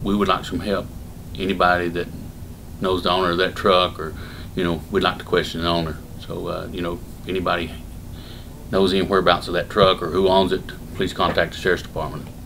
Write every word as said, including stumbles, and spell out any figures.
we would like some help. Anybody that knows the owner of that truck, or, you know, we'd like to question the owner. So, uh, you know, if anybody knows any whereabouts of that truck or who owns it, please contact the Sheriff's Department.